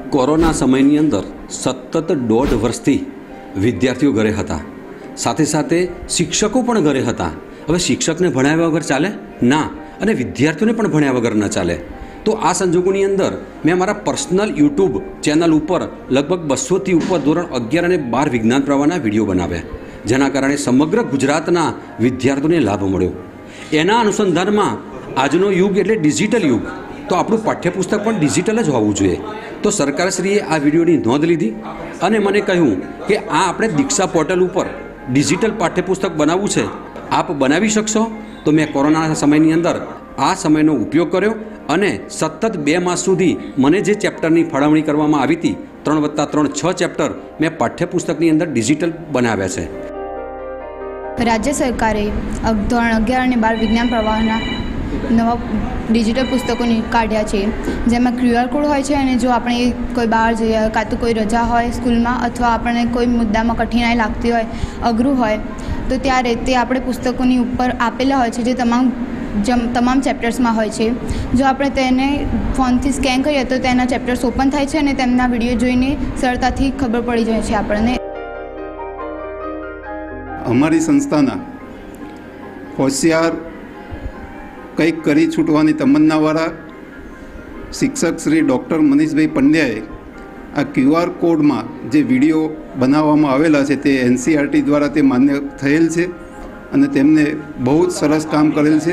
Corona સમયની અંદર સતત 1.5 વર્ષથી વિદ્યાર્થીઓ ઘરે હતા, સાથે સાથે શિક્ષકો પણ ઘરે હતા। હવે શિક્ષકને ભણાવ્યા વગર ચાલે ના, અને વિદ્યાર્થીઓને પણ ભણ્યા વગર ન ચાલે। તો આ સંજોગોની અંદર મેં મારા પર્સનલ યુટ્યુબ ચેનલ ઉપર લગભગ 200થી ઉપર ધોરણ 11 અને 12 વિજ્ઞાન પ્રવાહના વિડીયો બનાવ્યા, જેના કારણે સમગ્ર ગુજરાતના વિદ્યાર્થીઓને લાભ મળ્યો। એના અનુસંધાનમાં આજનો યુગ એટલે ડિજિટલ યુગ, તો આપણું પાઠ્યપુસ્તક પણ ડિજિટલ જ હોવું જોઈએ। તો સરકારશ્રીએ આ વિડીયોની નોંધ લીધી અને મને કહ્યું કે આ આપણે દીક્ષા પોર્ટલ ઉપર ડિજિટલ પાઠ્યપુસ્તક બનાવવું છે, આપ બનાવી શકશો? તો મેં કોરોનાના સમયની અંદર આ સમયનો ઉપયોગ કર્યો અને સતત 2 માસ સુધી મને જે ચેપ્ટરની ફાળવણી કરવામાં આવી હતી 3+3 6 ચેપ્ટર મેં પાઠ્યપુસ્તકની અંદર ડિજિટલ બનાવ્યા છે। રાજ્ય સરકારે ધોરણ 11 અને 12 વિજ્ઞાન પ્રવાહના નવા ડિજિટલ પુસ્તકો કાઢ્યા છે, જેમાં QR કોડ હોય છે અને જો આપણે કોઈ બહાર જઈએ, કાં તો કોઈ રજા હોય સ્કૂલમાં અથવા આપણને કોઈ મુદ્દામાં કઠિનાઈ લાગતી હોય, અઘરું હોય, તો ત્યારે તે આપણે પુસ્તકોની ઉપર આપેલા હોય છે, જે તમામ ચેપ્ટર્સમાં હોય છે। જો આપણે તેને ફોનથી સ્કેન કરીએ તો તેના ચેપ્ટર્સ ઓપન થાય છે અને તેમના વિડીયો જોઈને સરળતાથી ખબર પડી જાય છે આપણને। અમારી સંસ્થાના હોશિયાર કંઈક કરી છૂટવાની તમન્નાવાળા શિક્ષક શ્રી ડૉક્ટર મનીષભાઈ પંડ્યાએ આ QR કોડમાં જે વિડીયો બનાવવામાં આવેલા છે તે NCERT દ્વારા તે માન્ય થયેલ છે અને તેમને બહુ જ સરસ કામ કરેલ છે।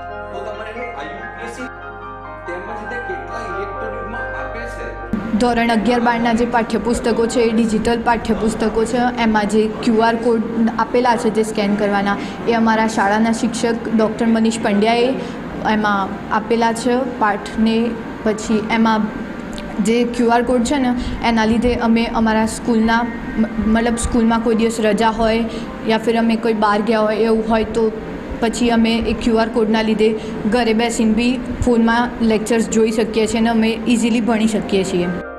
ધોરણ 11-12ના જે પાઠ્યપુસ્તકો છે એ ડિજિટલ પાઠ્યપુસ્તકો છે, એમાં જે QR કોડ આપેલા છે જે સ્કેન કરવાના, એ અમારા શાળાના શિક્ષક ડૉક્ટર મનીષ પંડ્યાએ એમાં આપેલા છે પાઠને। પછી એમાં જે QR કોડ છે ને એના લીધે અમે અમારા સ્કૂલમાં કોઈ દિવસ રજા હોય યા ફિર અમે કોઈ બહાર ગયા હોય એવું હોય તો પછી અમે એ QR કોડના લીધે ઘરે બેસીને બી ફોનમાં લેક્ચર્સ જોઈ શકીએ છીએ અને અમે ઇઝીલી ભણી શકીએ છીએ।